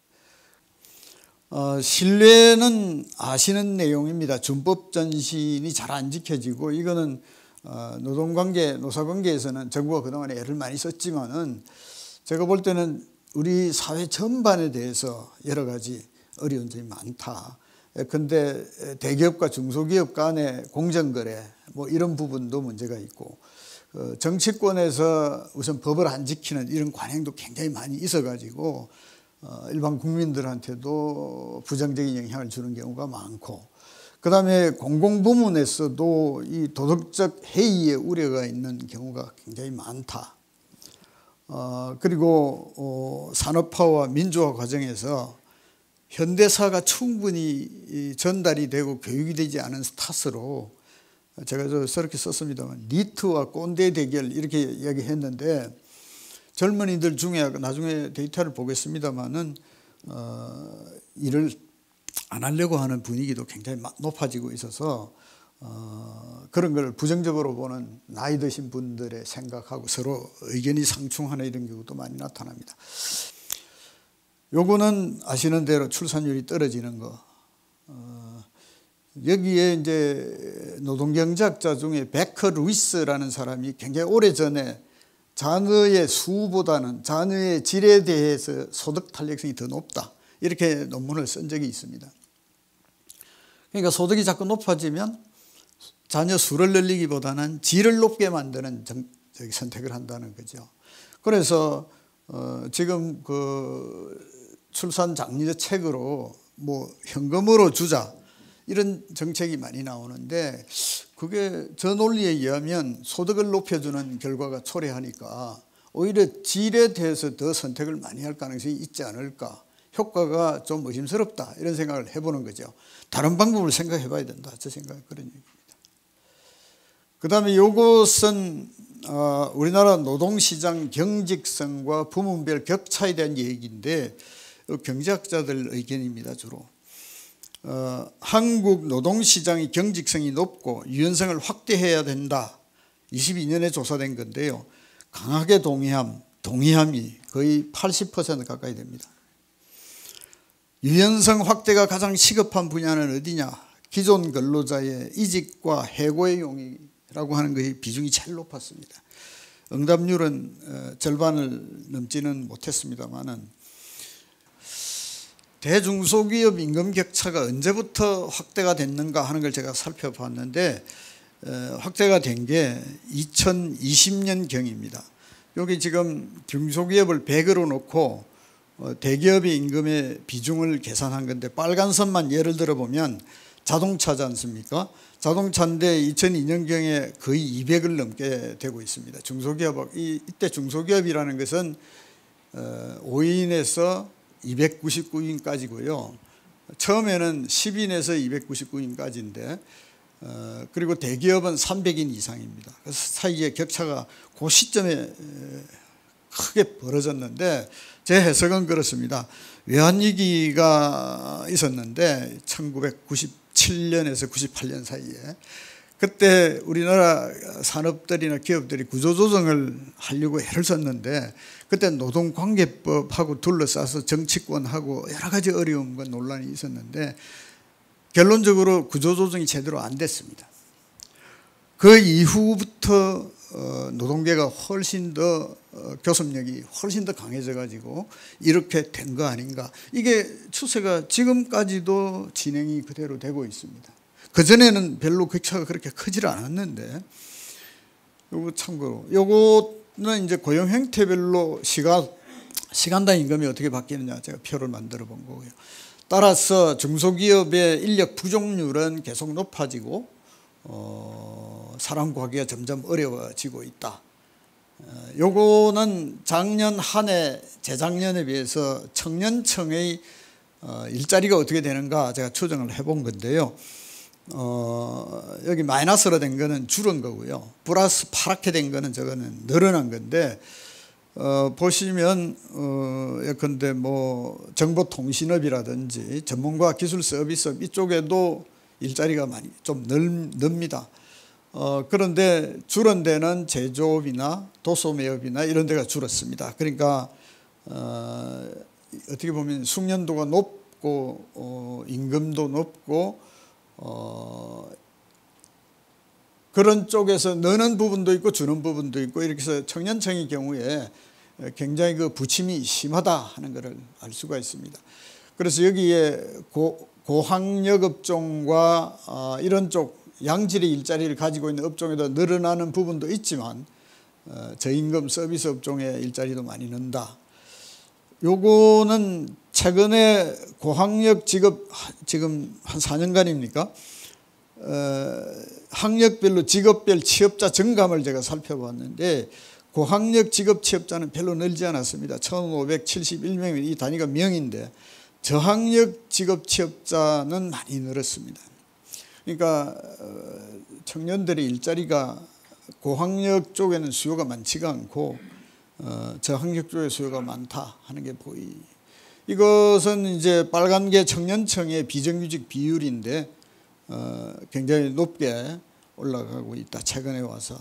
어, 신뢰는 아시는 내용입니다. 준법 전신이 잘 안 지켜지고 이거는 어, 노동관계, 노사관계에서는 정부가 그동안에 애를 많이 썼지만은 제가 볼 때는 우리 사회 전반에 대해서 여러 가지 어려운 점이 많다. 근데 대기업과 중소기업 간의 공정거래 뭐 이런 부분도 문제가 있고 어, 정치권에서 우선 법을 안 지키는 이런 관행도 굉장히 많이 있어가지고 어, 일반 국민들한테도 부정적인 영향을 주는 경우가 많고 그 다음에 공공부문에서도 이 도덕적 해이의 우려가 있는 경우가 굉장히 많다. 어, 그리고 어, 산업화와 민주화 과정에서 현대사가 충분히 전달이 되고 교육이 되지 않은 탓으로 제가 저 저렇게 썼습니다만 니트와 꼰대 대결 이렇게 이야기했는데 젊은이들 중에 나중에 데이터를 보겠습니다만은 어, 일을 안 하려고 하는 분위기도 굉장히 높아지고 있어서 어, 그런 걸 부정적으로 보는 나이 드신 분들의 생각하고 서로 의견이 상충하는 이런 경우도 많이 나타납니다. 요거는 아시는 대로 출산율이 떨어지는 거. 어, 여기에 이제 노동경제학자 중에 베커 루이스라는 사람이 굉장히 오래전에 자녀의 수보다는 자녀의 질에 대해서 소득 탄력성이 더 높다. 이렇게 논문을 쓴 적이 있습니다. 그러니까 소득이 자꾸 높아지면 자녀 수를 늘리기보다는 질을 높게 만드는 정, 저기 선택을 한다는 거죠. 그래서 어, 지금 그 출산 장려 책으로 뭐 현금으로 주자 이런 정책이 많이 나오는데 그게 저 논리에 의하면 소득을 높여주는 결과가 초래하니까 오히려 질에 대해서 더 선택을 많이 할 가능성이 있지 않을까. 효과가 좀 의심스럽다 이런 생각을 해보는 거죠. 다른 방법을 생각해 봐야 된다. 저 생각 그런 얘기입니다. 그 다음에 이것은 어, 우리나라 노동시장 경직성과 부문별 격차에 대한 얘기인데 경제학자들 의견입니다. 주로 어, 한국 노동시장의 경직성이 높고 유연성을 확대해야 된다. 이십이 년에 조사된 건데요. 강하게 동의함, 동의함이 거의 팔십 퍼센트 가까이 됩니다. 유연성 확대가 가장 시급한 분야는 어디냐? 기존 근로자의 이직과 해고의 용이라고 하는 것이 비중이 제일 높았습니다. 응답률은 절반을 넘지는 못했습니다만은 대중소기업 임금 격차가 언제부터 확대가 됐는가 하는 걸 제가 살펴봤는데 확대가 된 게 이천이십 년경입니다. 여기 지금 중소기업을 백으로 놓고 대기업의 임금의 비중을 계산한 건데 빨간 선만 예를 들어 보면 자동차지 않습니까? 자동차인데 이천이 년경에 거의 이백을 넘게 되고 있습니다. 중소기업, 이때 중소기업이라는 것은 오 인에서 이백구십구 인까지고요. 처음에는 십 인에서 이백구십구 인까지인데 어, 그리고 대기업은 삼백 인 이상입니다. 그래서 사이에 격차가 그 시점에 크게 벌어졌는데 제 해석은 그렇습니다. 외환위기가 있었는데 천구백구십칠 년에서 구십팔 년 사이에 그때 우리나라 산업들이나 기업들이 구조조정을 하려고 애를 썼는데 그때 노동관계법하고 둘러싸서 정치권하고 여러 가지 어려움과 논란이 있었는데 결론적으로 구조조정이 제대로 안 됐습니다. 그 이후부터 노동계가 훨씬 더 교섭력이 훨씬 더 강해져 가지고 이렇게 된 거 아닌가. 이게 추세가 지금까지도 진행이 그대로 되고 있습니다. 그전에는 별로 격차가 그렇게 크질 않았는데 요거 참고로 요거는 이제 고용 형태별로 시간 시간당 임금이 어떻게 바뀌느냐 제가 표를 만들어 본 거고요. 따라서 중소기업의 인력 부족률은 계속 높아지고 어, 사람 구하기가 점점 어려워지고 있다. 어, 요거는 작년 한 해 재작년에 비해서 청년청의 어, 일자리가 어떻게 되는가 제가 추정을 해본 건데요. 어, 여기 마이너스로 된 거는 줄은 거고요. 플러스 파랗게 된 거는 저거는 늘어난 건데, 어, 보시면, 어, 예컨대 뭐, 정보통신업이라든지 전문가 기술 서비스업 이쪽에도 일자리가 많이 좀 늘, 늡니다. 어, 그런데 줄은 데는 제조업이나 도소매업이나 이런 데가 줄었습니다. 그러니까, 어, 어떻게 보면 숙련도가 높고, 어, 임금도 높고, 어, 그런 쪽에서 넣는 부분도 있고 주는 부분도 있고 이렇게 해서 청년청의 경우에 굉장히 그 부침이 심하다 하는 것을 알 수가 있습니다. 그래서 여기에 고, 고학력 업종과 어, 이런 쪽 양질의 일자리를 가지고 있는 업종에도 늘어나는 부분도 있지만 어, 저임금 서비스 업종의 일자리도 많이 는다. 요거는 최근에 고학력 직업 지금 한 사 년간입니까? 어, 학력별로 직업별 취업자 증감을 제가 살펴봤는데 고학력 직업 취업자는 별로 늘지 않았습니다. 천오백칠십일 명이 이 단위가 명인데 저학력 직업 취업자는 많이 늘었습니다. 그러니까 청년들의 일자리가 고학력 쪽에는 수요가 많지가 않고 어, 저학력 쪽에 수요가 많다 하는 게 보이. 이것은 이제 빨간 게 청년청의 비정규직 비율인데 어, 굉장히 높게 올라가고 있다. 최근에 와서.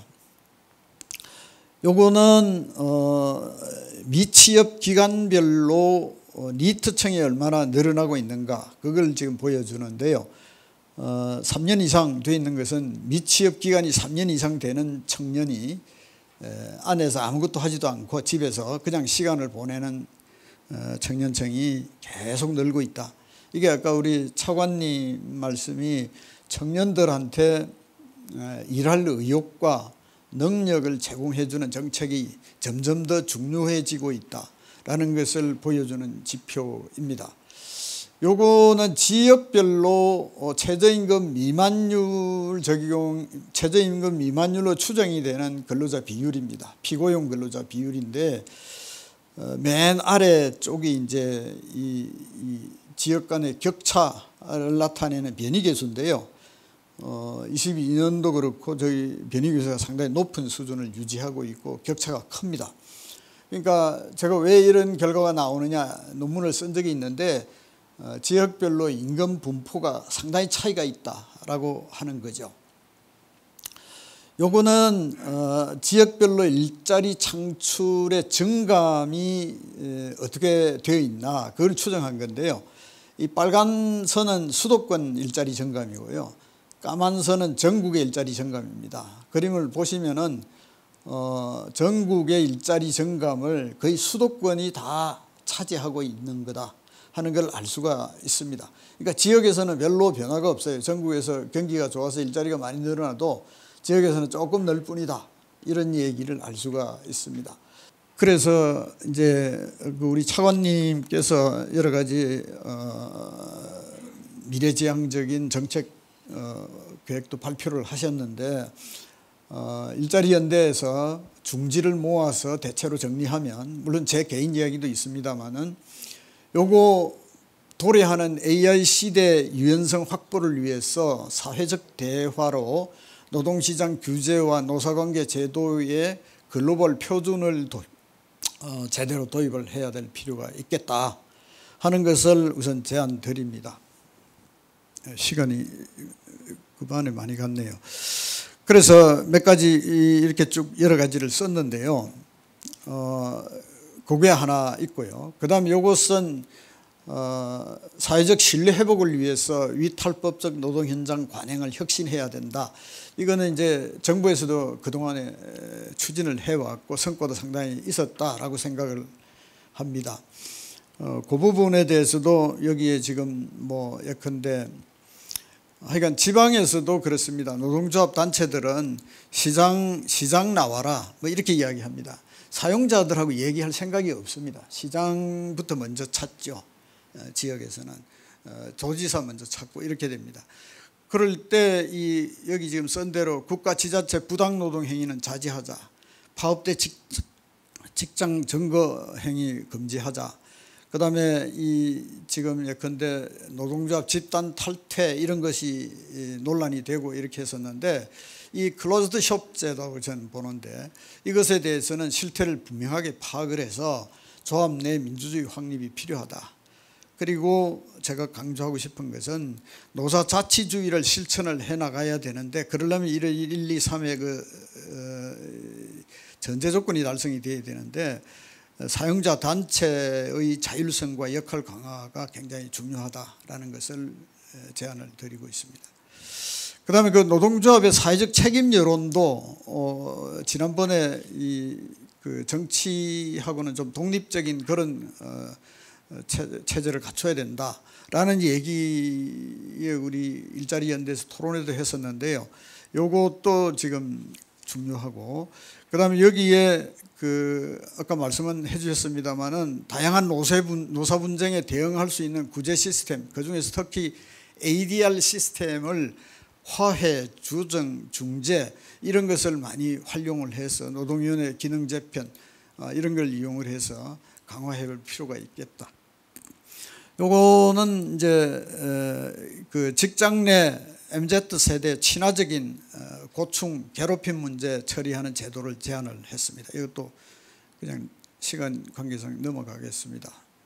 요거는 어, 미취업 기간별로 어, 니트청이 얼마나 늘어나고 있는가 그걸 지금 보여주는데요. 어, 삼 년 이상 돼 있는 것은 미취업 기간이 삼 년 이상 되는 청년이 에, 안에서 아무것도 하지도 않고 집에서 그냥 시간을 보내는 어, 청년청이 계속 늘고 있다. 이게 아까 우리 차관님 말씀이 청년들한테 에, 일할 의욕과 능력을 제공해 주는 정책이 점점 더 중요해지고 있다라는 것을 보여주는 지표입니다. 요거는 지역별로 최저임금 미만율 적용, 최저임금 미만율로 추정이 되는 근로자 비율입니다. 피고용 근로자 비율인데 맨 아래 쪽이 이제 이, 이 지역 간의 격차를 나타내는 변이계수인데요. 어, 이십이 년도 그렇고 저희 변이계수가 상당히 높은 수준을 유지하고 있고 격차가 큽니다. 그러니까 제가 왜 이런 결과가 나오느냐 논문을 쓴 적이 있는데 어, 지역별로 임금 분포가 상당히 차이가 있다라고 하는 거죠. 요거는 어, 지역별로 일자리 창출의 증감이 에, 어떻게 되어 있나 그걸 추정한 건데요. 이 빨간 선은 수도권 일자리 증감이고요. 까만 선은 전국의 일자리 증감입니다. 그림을 보시면은 어, 전국의 일자리 증감을 거의 수도권이 다 차지하고 있는 거다 하는 걸 알 수가 있습니다. 그러니까 지역에서는 별로 변화가 없어요. 전국에서 경기가 좋아서 일자리가 많이 늘어나도 지역에서는 조금 늘 뿐이다. 이런 얘기를 알 수가 있습니다. 그래서 이제 우리 차관님께서 여러 가지 어, 미래지향적인 정책 어, 계획도 발표를 하셨는데 어, 일자리 연대에서 중지를 모아서 대체로 정리하면 물론 제 개인 이야기도 있습니다만은 요거 도래하는 에이아이 시대 유연성 확보를 위해서 사회적 대화로 노동시장 규제와 노사관계 제도의 글로벌 표준을 도, 어, 제대로 도입을 해야 될 필요가 있겠다 하는 것을 우선 제안 드립니다. 시간이 그반에 많이 갔네요. 그래서 몇 가지 이렇게 쭉 여러 가지를 썼는데요. 어, 그게 하나 있고요. 그 다음에 이것은 어, 사회적 신뢰 회복을 위해서 위탈법적 노동 현장 관행을 혁신해야 된다. 이거는 이제 정부에서도 그동안에 추진을 해왔고 성과도 상당히 있었다라고 생각을 합니다. 어, 그 부분에 대해서도 여기에 지금 뭐 예컨대 하여간 지방에서도 그렇습니다. 노동조합 단체들은 시장 시장 나와라 뭐 이렇게 이야기합니다. 사용자들하고 얘기할 생각이 없습니다. 시장부터 먼저 찾죠. 지역에서는 도지사 먼저 찾고 이렇게 됩니다. 그럴 때 이 여기 지금 쓴 대로 국가 지자체 부당 노동 행위는 자제하자. 파업때 직, 직장 증거 행위 금지하자. 그다음에 이 지금 예컨대 노동조합 집단 탈퇴 이런 것이 논란이 되고 이렇게 했었는데 이 클로즈드 숍 제도라고 저는 보는데 이것에 대해서는 실태를 분명하게 파악을 해서 조합 내 민주주의 확립이 필요하다. 그리고 제가 강조하고 싶은 것은 노사 자치주의를 실천을 해나가야 되는데 그러려면 일, 이, 삼의 그 어, 전제 조건이 달성이 돼야 되는데 사용자 단체의 자율성과 역할 강화가 굉장히 중요하다라는 것을 제안을 드리고 있습니다. 그다음에 그 노동조합의 사회적 책임 여론도 어, 지난번에 이 그 정치하고는 좀 독립적인 그런 어, 체제를 갖춰야 된다라는 얘기에 우리 일자리 연대에서 토론회도 했었는데요. 요것도 지금 중요하고 그다음에 여기에 그 아까 말씀은 해주셨습니다만은 다양한 노세분, 노사 분쟁에 대응할 수 있는 구제 시스템 그 중에서 특히 에이디알 시스템을 화해, 주정, 중재 이런 것을 많이 활용을 해서 노동위원회 기능 재편 이런 걸 이용을 해서 강화해 볼 필요가 있겠다. 요거는 이제 그 직장 내 엠지 세대 친화적인 고충, 괴롭힘 문제 처리하는 제도를 제안을 했습니다. 이것도 그냥 시간 관계상 넘어가겠습니다.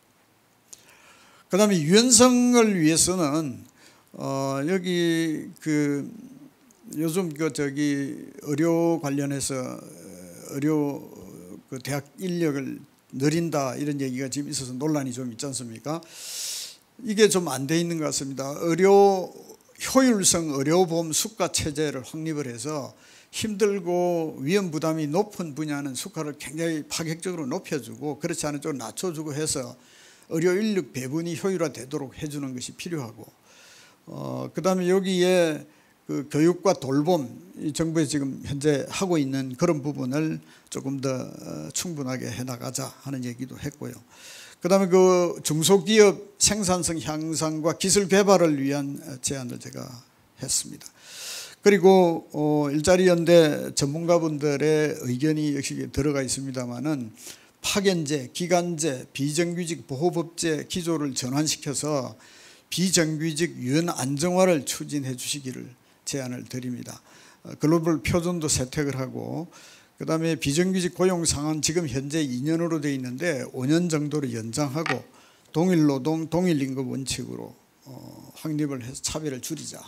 그다음에 유연성을 위해서는 어 여기 그 요즘 그 저기 의료 관련해서 의료 그 대학 인력을 늘린다 이런 얘기가 지금 있어서 논란이 좀 있지 않습니까? 이게 좀 안 돼 있는 것 같습니다. 의료 효율성 의료보험 수가 체제를 확립을 해서 힘들고 위험 부담이 높은 분야는 수가를 굉장히 파격적으로 높여주고 그렇지 않은 쪽을 낮춰주고 해서 의료 인력 배분이 효율화되도록 해주는 것이 필요하고 어, 그다음에 여기에 그 교육과 돌봄 이 정부에 지금 현재 하고 있는 그런 부분을 조금 더 충분하게 해나가자 하는 얘기도 했고요. 그다음에 그 중소기업 생산성 향상과 기술 개발을 위한 제안을 제가 했습니다. 그리고 어, 일자리 연대 전문가분들의 의견이 역시 들어가 있습니다만은 파견제, 기간제, 비정규직 보호법제 기조를 전환시켜서 비정규직 유연 안정화를 추진해 주시기를 제안을 드립니다. 글로벌 표준도 세택을 하고 그다음에 비정규직 고용 상한 지금 현재 이 년으로 되어 있는데 오 년 정도로 연장하고 동일 노동, 동일 임금 원칙으로 어, 확립을 해서 차별을 줄이자.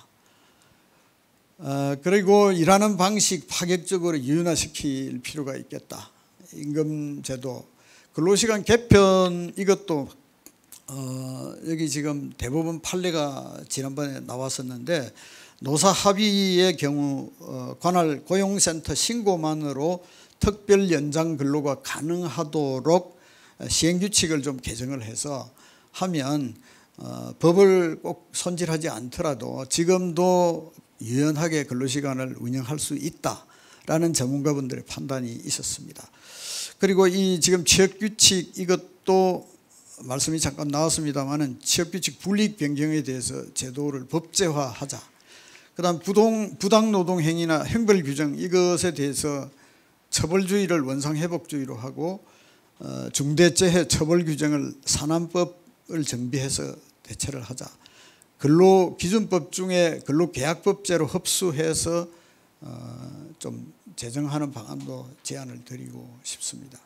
어, 그리고 일하는 방식 파격적으로 유연화시킬 필요가 있겠다. 임금제도, 근로시간 개편 이것도 어, 여기 지금 대법원 판례가 지난번에 나왔었는데 노사 합의의 경우 어, 관할 고용센터 신고만으로 특별 연장 근로가 가능하도록 시행규칙을 좀 개정을 해서 하면 어, 법을 꼭 손질하지 않더라도 지금도 유연하게 근로시간을 운영할 수 있다라는 전문가분들의 판단이 있었습니다. 그리고 이 지금 취업규칙 이것도 말씀이 잠깐 나왔습니다만은 취업규칙 불이익 변경에 대해서 제도를 법제화하자. 그다음 부동 부당 노동 행위나 형벌 규정 이것에 대해서 처벌주의를 원상회복주의로 하고 어, 중대재해 처벌 규정을 산안법을 정비해서 대체를 하자. 근로기준법 중에 근로계약법제로 흡수해서 어, 좀 제정하는 방안도 제안을 드리고 싶습니다.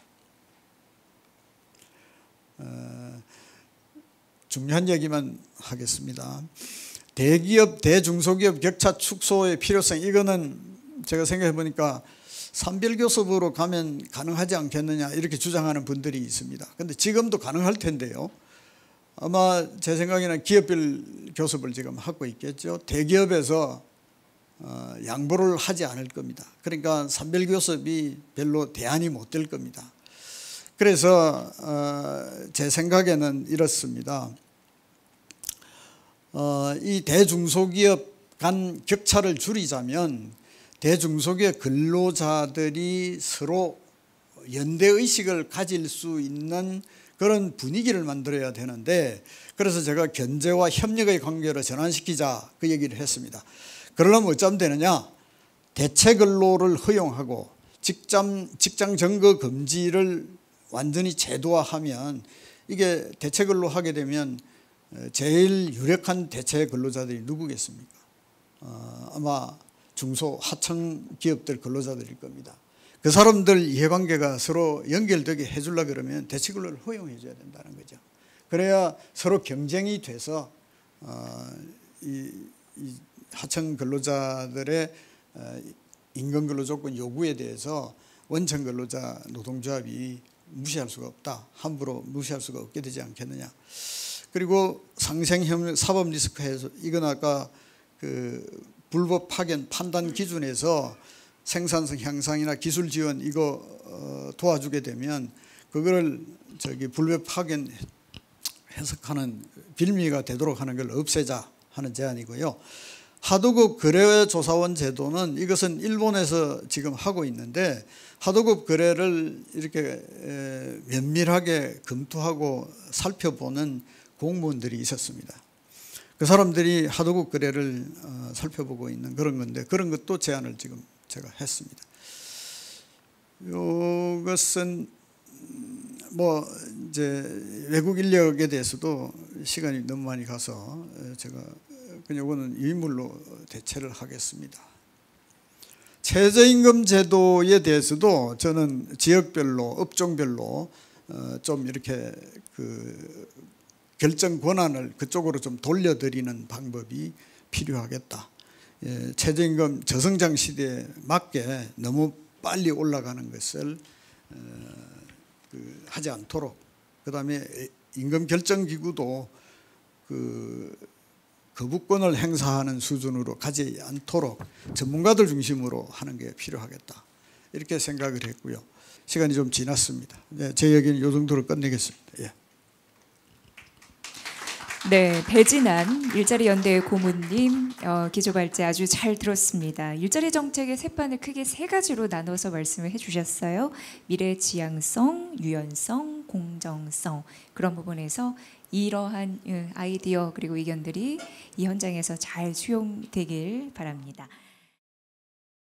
어, 중요한 얘기만 하겠습니다. 대기업, 대중소기업 격차 축소의 필요성 이거는 제가 생각해 보니까 산별교섭으로 가면 가능하지 않겠느냐 이렇게 주장하는 분들이 있습니다. 그런데 지금도 가능할 텐데요. 아마 제 생각에는 기업별 교섭을 지금 하고 있겠죠. 대기업에서 어, 양보를 하지 않을 겁니다. 그러니까 산별교섭이 별로 대안이 못 될 겁니다. 그래서 어, 제 생각에는 이렇습니다. 어, 이 대중소기업 간 격차를 줄이자면 대중소기업 근로자들이 서로 연대의식을 가질 수 있는 그런 분위기를 만들어야 되는데, 그래서 제가 견제와 협력의 관계로 전환시키자 그 얘기를 했습니다. 그러려면 어쩌면 되느냐, 대체 근로를 허용하고 직장, 직장 점거 금지를 완전히 제도화하면, 이게 대체 근로 하게 되면 제일 유력한 대체 근로자들이 누구겠습니까? 어, 아마 중소 하청 기업들 근로자들일 겁니다. 그 사람들 이해관계가 서로 연결되게 해주려 그러면 대체 근로를 허용해 줘야 된다는 거죠. 그래야 서로 경쟁이 돼서 어, 이, 이 하청 근로자들의 어, 임금 근로 조건 요구에 대해서 원천 근로자 노동조합이 무시할 수가 없다, 함부로 무시할 수가 없게 되지 않겠느냐. 그리고 상생협력 사법 리스크에서, 이건 아까 그 불법 파견 판단 기준에서 생산성 향상이나 기술 지원 이거 어, 도와주게 되면 그거를 저기 불법 파견 해석하는 빌미가 되도록 하는 걸 없애자 하는 제안이고요. 하도급 거래조사원 제도는, 이것은 일본에서 지금 하고 있는데, 하도급 거래를 이렇게 면밀하게 검토하고 살펴보는 공무원들이 있었습니다. 그 사람들이 하도급 거래를 살펴보고 있는 그런 건데, 그런 것도 제안을 지금 제가 했습니다. 이것은 뭐 이제 외국 인력에 대해서도 시간이 너무 많이 가서 제가 그냥 이거는 유인물로 대체를 하겠습니다. 최저임금 제도에 대해서도 저는 지역별로, 업종별로 좀 이렇게 그 결정 권한을 그쪽으로 좀 돌려드리는 방법이 필요하겠다. 예, 최저임금 저성장 시대에 맞게 너무 빨리 올라가는 것을 어, 그 하지 않도록, 그 다음에 임금 결정 기구도 그 거부권을 행사하는 수준으로 가지 않도록 전문가들 중심으로 하는 게 필요하겠다, 이렇게 생각을 했고요. 시간이 좀 지났습니다. 네, 제 얘기는 이 정도로 끝내겠습니다. 예. 네, 배진환 일자리연대 고문님 어, 기조발제 아주 잘 들었습니다. 일자리 정책의 세판을 크게 세 가지로 나눠서 말씀을 해주셨어요. 미래 지향성, 유연성, 공정성, 그런 부분에서 이러한 아이디어 그리고 의견들이 이 현장에서 잘 수용되길 바랍니다.